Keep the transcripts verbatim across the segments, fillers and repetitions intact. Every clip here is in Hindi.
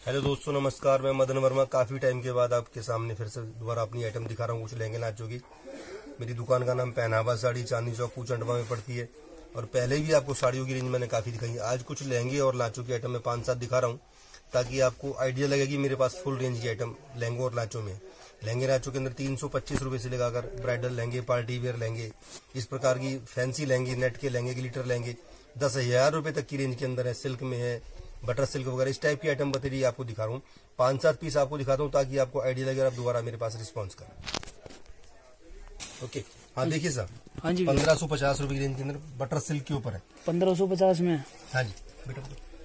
हेलो दोस्तों, नमस्कार। मैं मदन वर्मा काफ़ी टाइम के बाद आपके सामने फिर से दोबारा अपनी आइटम दिखा रहा हूँ। कुछ लहंगे नाचों की। मेरी दुकान का नाम पहनावा साड़ी, चांदनी चौक पूचंडवा में पड़ती है। और पहले भी आपको साड़ियों की रेंज मैंने काफ़ी दिखाई है। आज कुछ लहंगे और लाचों की आइटम मैं पाँच सात दिखा रहा हूँ, ताकि आपको आइडिया लगे कि मेरे पास फुल रेंज की आइटम लहंगों और लाचों में। लहंगे लाचों के अंदर तीन सौ पच्चीस रुपये से लगाकर ब्राइडल लहंगे, पार्टी वेयर लहंगे, इस प्रकार की फैंसी लहंगे, नेट के लहंगे, ग्लिटर लहंगे दस हजार रुपये तक की रेंज के अंदर है। सिल्क में है, बटर सिल्क वगैरह, इस टाइप की आइटम बतेरी आपको दिखा रहा हूँ। पांच सात पीस आपको दिखाता हूँ ताकि आपको आइडिया लगे और आप दोबारा मेरे पास रिस्पॉन्स करें। ओके, हाँ देखिए साहब, हाँ जी, पंद्रह सौ पचास रुपए की रेंज के अंदर बटर सिल्क के ऊपर है। पंद्रह सौ पचास में। हाँ जी बेटा,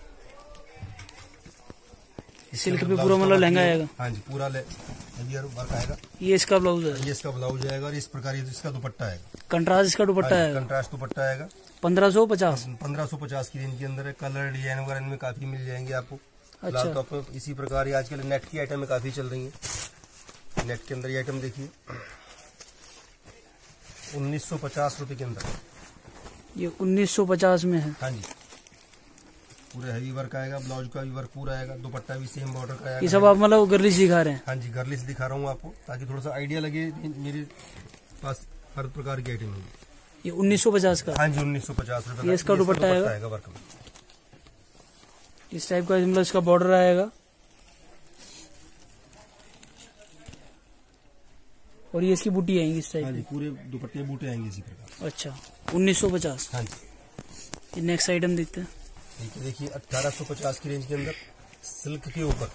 सिल्क पे पूरा मतलब लहंगा आएगा। हाँ जी, पूरा वर्क आएगा। ये इसका ब्लाउज है, ये इसका ब्लाउज आएगा और इस प्रकार इसका दुपट्टा आएगा। कंट्रास्ट इसका दुपट्टा है, कंट्रास्ट दुपट्टा आएगा। पंद्रह सौ पचास पंद्रह सौ पचास की रेंज के अंदर है। कलर डिजाइन वगैरह इनमें काफी मिल जाएंगे आपको। अच्छा, तो आपको इसी प्रकार ये आजकल नेट की आइटम में काफी चल रही है। नेट के अंदर ये आइटम देखिए, उन्नीस सौ पचास रुपए के अंदर। ये उन्नीस सौ पचास में है। हाँ जी, पूरा हैवी वर्क आएगा। ब्लाउज का भी वर्क पूरा आएगा, दुपट्टा भी सेम बॉर्डर का आएगा। ये सब आप मतलब गर्लिश दिखा रहे हैं? हाँ जी, गर्लिश दिखा रहा हूँ आपको, ताकि थोड़ा सा आइडिया लगे मेरे पास हर प्रकार की आइटम होगी। ये उन्नीस सौ पचास का? हाँ जी, उन्नीस सौ पचास रुपए। ये इसका दुपट्टा आएगा वर्क में, इस टाइप का, मतलब इसका बॉर्डर आएगा। और ये इसकी बूटी आएंगी इस टाइप। हाँ जी, पूरे दुपट्टे बूटे आएंगे इसी प्रकार। अच्छा, उन्नीस सौ पचास। हाँ जी, ये नेक्स्ट आइटम देखते हैं। देखिए, अठारह सौ पचास की रेंज के अंदर सिल्क के ऊपर।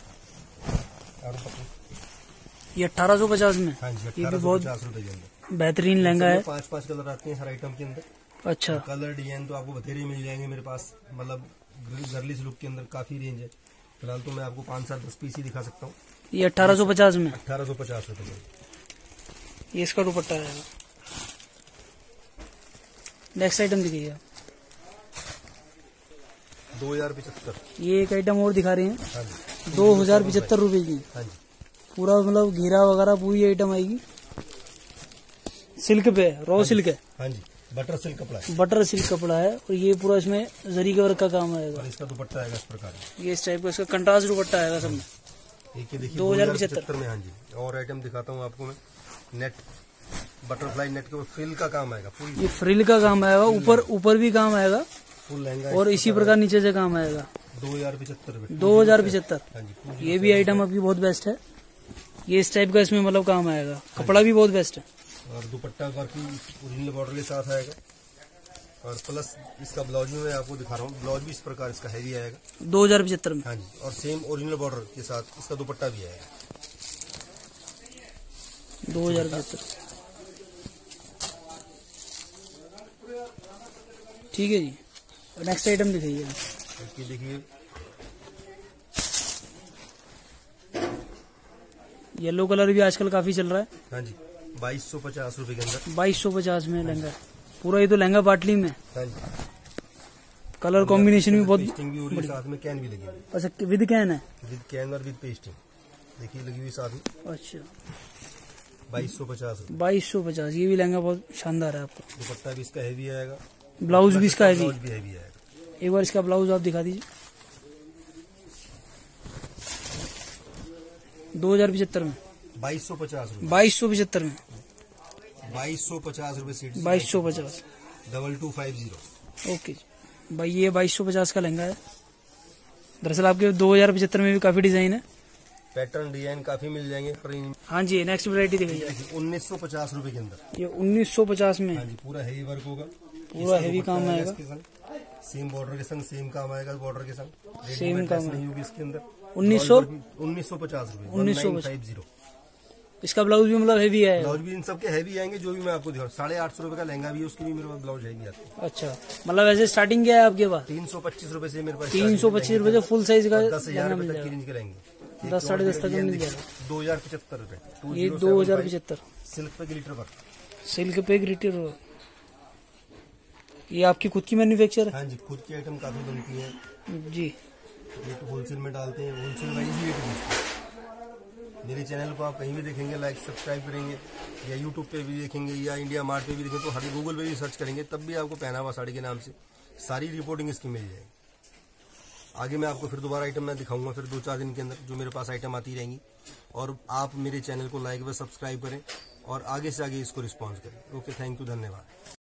ये अठारह सौ पचास में। हाँ जी, ये भी बहुत पचास रुपए के अंदर बेहतरीन लहंगा है। पांच पांच कलर आते हैं हर आइटम के अंदर। अच्छा, कलर डिजाइन तो आपको बथेरे मिल जाएंगे मेरे पास। मतलब गर्लिश लुक के अंदर काफी रेंज है। फिलहाल तो मैं आपको पाँच सात दस पीस ही दिखा सकता हूँ। ये अठारह सौ पचास में। अठारह सौ पचास रुपए में ये इसका दुपट्टा आएगा। नेक्स्ट आइटम दिखाइए। दो हजार पिछहत्तर। ये एक आइटम और दिखा रहे हैं। हाँ जी, दो हजार पिछहत्तर रूपये की। हाँ जी, पूरा मतलब घेरा वगैरह पूरी आइटम आएगी। सिल्क पे, रॉ सिल्क है। हाँ जी, बटर सिल्क कपड़ा है। बटर सिल्क कपड़ा है। और ये पूरा इसमें जरी के वर्क का काम आएगा। और इसका दुपट्टा आएगा इस प्रकार। ये इस टाइप का इसका कंट्रास्ट दुपट्टा आएगा सब में। देखिए देखिए, दो हजार पिछहत्तर में। हाँ जी, और आइटम दिखाता हूँ आपको मैं। नेट बटरफ्लाई नेट के ऊपर फ्रिल का काम आएगा। पूरी ये फ्रिल का काम आएगा, ऊपर ऊपर भी काम आएगा। फुल लहंगा और इसी प्रकार नीचे से काम आएगा। दो हजार पिछहत्तर रुपए। दो हजार पिछहत्तर। हाँ जी, ये भी आइटम आपकी बहुत बेस्ट है। ये इस टाइप का इसमें मतलब काम आएगा। कपड़ा भी बहुत बेस्ट है। और दुपट्टा वर्क ओरिजिनल बॉर्डर के साथ आएगा। और प्लस इसका ब्लाउज भी मैं आपको दिखा रहा हूँ। ब्लाउज भी इस प्रकार इसका हैवी आएगा। दो हजार पिछहत्तर में। हाँ जी, और सेम ओरिजिनल बॉर्डर के साथ इसका दुपट्टा भी आएगा। दो हजार पिछहत्तर। ठीक है जी, नेक्स्ट आइटम दिखाइए। देखिए, येलो कलर भी आजकल काफी चल रहा है। हाँ जी, बाईस सौ पचास रूपये के अंदर। बाईस सौ पचास में लहंगा पूरा। ये तो लहंगा पाटली में। हाँ जी, कलर कॉम्बिनेशन भी बहुत। पेस्टिंग भी हो रही है, साथ में कैन भी लगी हुई है। अच्छा, विद कैन है? विद कैन और विद पेस्टिंग देखिए लगी हुई साथ में। अच्छा, बाईस सौ पचास। बाईस सौ पचास। ये भी लहंगा बहुत शानदार है आपका। दुपट्टा भी इसका हैवी आएगा। ब्लाउज भी इसका हैवी। ब्लाउज भी हैवी आएगा। एक बार इसका ब्लाउज आप दिखा दीजिए। दो हजार पिछहत्तर में। बाईस सौ पचास रूपये। बाईस सौ पिछहत्तर में। बाईस सौ पचास रूपये सीट। बाईस सौ पचास। Double two five zero. Okay भाई, ये बाईस सौ पचास का लहंगा है। दरअसल आपके दो हजार पिछहत्तर में भी काफी डिजाइन है। पैटर्न डिजाइन काफी मिल जाएंगे। पर हाँ जी, नेक्स्ट वैरायटी दिखाइए। उन्नीस सौ पचास रूपये के अंदर। ये उन्नीस सौ पचास में। हाँ जी, पूरा हैवी वर्क होगा। पूरा हैवी काम आएगा। सेम बॉर्डर के संग सेम काम आएगा। बॉर्डर के संग सेम काम नहीं होगी इसके अंदर। उन्नीस सौ उन्नीस सौ पचास रूपये। उन्नीस सौ फाइव जीरो। इसका ब्लाउज भी मतलब हैवी है। ब्लाउज भी इन सबके हैवी आएंगे। जो भी मैं आपको दिखा साढ़े आठ सौ रुपए का लहंगा भी है, उसकी भी मेरे पास ब्लाउज हैवी आता है। अच्छा, मतलब ऐसे स्टार्टिंग क्या है आपके पास? तीन सौ पच्चीस रूपये से मेरे पास। तीन सौ पच्चीस रूपये से फुल साइज का दस हजार रुपए तक की रेंज के लहंगे। दस साढ़े दस तक मिल जाएगा। दो हजार पचहत्तर रूपये। ये दो हजार पचहत्तर। सिल्क पे ग्लिटर वर्क। सिल्क पे ग्लिटर। ये आपकी खुद की मैन्युफैक्चर है? हाँ जी, खुद की आइटम काफी बनती है जी। ये तो होलसेल में डालते हैं। होलसेल वाइज ही रेट बेचते हैं। मेरे चैनल को आप कहीं भी देखेंगे, लाइक सब्सक्राइब करेंगे, या यूट्यूब पे भी देखेंगे, या इंडिया मार्ट पे भी देखेंगे, तो हर गूगल पे भी सर्च करेंगे, तब भी आपको पहनावा साड़ी के नाम से सारी रिपोर्टिंग इसकी मिल जाएगी। आगे मैं आपको फिर दोबारा आइटम मैं दिखाऊंगा फिर दो चार दिन के अंदर, जो मेरे पास आइटम आती रहेंगी। और आप मेरे चैनल को लाइक व सब्सक्राइब करें और आगे से आगे इसको रिस्पॉन्स करें। ओके, थैंक यू, धन्यवाद।